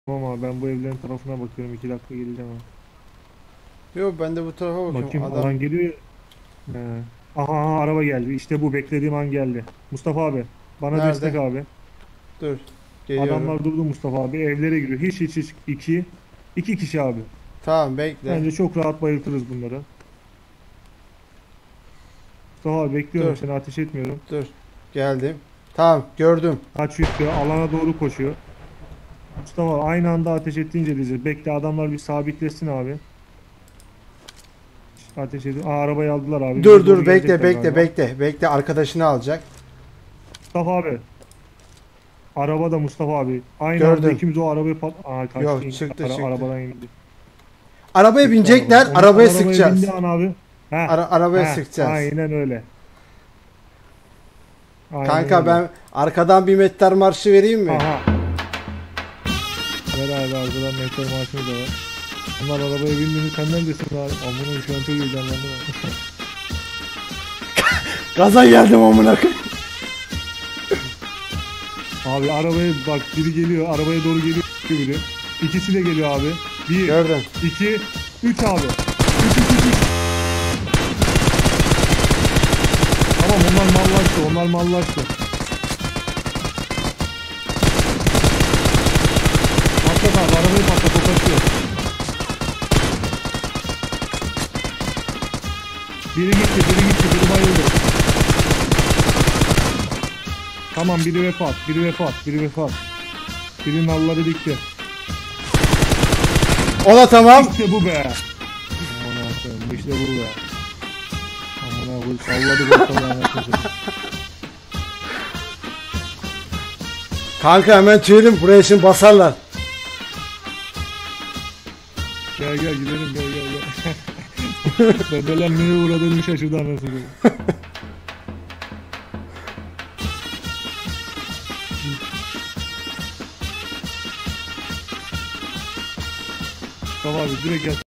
Tamam abi, ben bu evlerin tarafına bakıyorum. 2 dakika geleceğim abi. Yok, ben de bu tarafa bakıyorum. Bakayım, Adam alan geliyor ya. He. Aha, aha, araba geldi. İşte bu beklediğim an geldi. Mustafa abi, bana destek nerede? abi. Dur. Geliyorum. Adamlar durdu Mustafa abi. Evlere giriyor. Hiç. İki kişi abi. Tamam, bekle. Bence çok rahat bayıltırız bunları. Mustafa abi, bekliyorum Dur. seni, ateş etmiyorum. Dur. Geldim. Tamam, gördüm. Kaçıyor, alana doğru koşuyor. Mustafa abi, aynı anda ateş ettiğince diyeceğiz. Bekle, adamlar bir sabitlesin abi. Ateş edin. Aa, arabayı aldılar abi. Bize Dur doğru dur, bekle gelecekler bekle galiba. bekle. Bekle, arkadaşını alacak. Mustafa abi. Araba da Mustafa abi. Aynı anda Gördüm. ikimiz o arabayı Aa, kaçtı. Yok, çıktı çıktı. Arabadan indi. Arabaya Çıktı arabadan. binecekler. Onlar Arabaya arabaya sıkacağız. bindi an abi. Heh. Arabaya Heh. sıkacağız. Aynen öyle. Aynen Kanka, öyle. ben arkadan bir Mettar marşı vereyim mi? Aha. Ver abi, arkadan metal maaşını da var. Onlar arabaya bindi mi sen neredesin abi? Amına, şu an çok heyecanlandım. Gaza geldim amına koyayım. Abi arabaya bak, biri geliyor. Arabaya doğru geliyor biri. İkisi de geliyor abi. Bir, Gördüm. iki, üç abi. Üç. Tamam, onlar mallaştı. Patlat abi, arabayı patlat, o kaçıyor. Biri bayıldı. Tamam, biri vefat. Birinin nalları dikti. O da tamam. İşte bu be. Aman Allah'ım, işte bu be. Aman Allah'ım, salladı ortalığı. Kanka, hemen tüyelim, buraya şimdi basarlar. Gel gidelim, gel. Bebeler neye uğradığını şaşırdı anasını. Tamam abi, direkt gel.